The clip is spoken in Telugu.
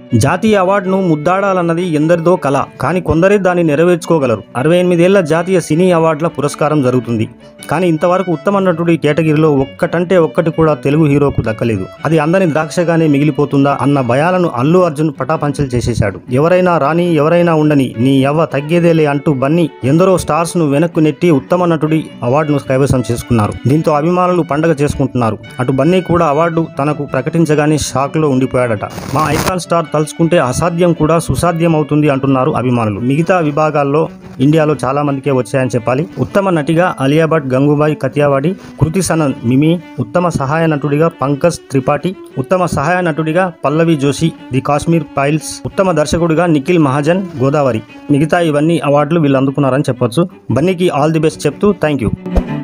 జాతీయ అవార్డును ముద్దాడాలన్నది ఎందరిదో కల, కానీ కొందరే దాన్ని నెరవేర్చుకోగలరు. 68 ఏళ్ల జాతీయ సినీ అవార్డుల పురస్కారం జరుగుతుంది. కానీ ఇంతవరకు ఉత్తమ నటుడి కేటగిరీలో ఒక్కటంటే ఒక్కటి కూడా తెలుగు హీరోకు దక్కలేదు. అది అందని ద్రాక్షగానే మిగిలిపోతుందా అన్న భయాలను అల్లు అర్జున్ పటాపంచలు చేసేశాడు. ఎవరైనా రాని, ఎవరైనా ఉండని, నీ యవ్వ తగ్గేదేలే అంటూ బన్నీ ఎందరో స్టార్స్ ను వెనక్కు నెట్టి ఉత్తమ నటుడి అవార్డును కైవసం చేసుకున్నారు. దీంతో అభిమానులు పండగ చేసుకుంటున్నారు. అటు బన్నీ కూడా అవార్డు తనకు ప్రకటించగానే షాక్ లో ఉండిపోయాడట. మా ఐకాన్ స్టార్ తలుచుకుంటే అసాధ్యం కూడా సుసాధ్యం అవుతుంది అంటున్నారు అభిమానులు. మిగతా విభాగాల్లో ఇండియాలో చాలా మందికే వచ్చాయని చెప్పాలి. ఉత్తమ నటిగా అలియా భట్, గంగూబాయి కతియావాడి, కృతి సనన్, మిమి, ఉత్తమ సహాయ నటుడిగా పంకజ్ త్రిపాఠి, ఉత్తమ సహాయ నటుడిగా పల్లవి జోషి, ది కాశ్మీర్ ఫైల్స్, ఉత్తమ దర్శకుడిగా నిఖిల్ మహాజన్, గోదావరి. మిగతా ఇవన్నీ అవార్డులు వీళ్ళు అందుకున్నారని చెప్పొచ్చు. బన్నీకి ఆల్ ది బెస్ట్ చెప్తూ థ్యాంక్ యూ.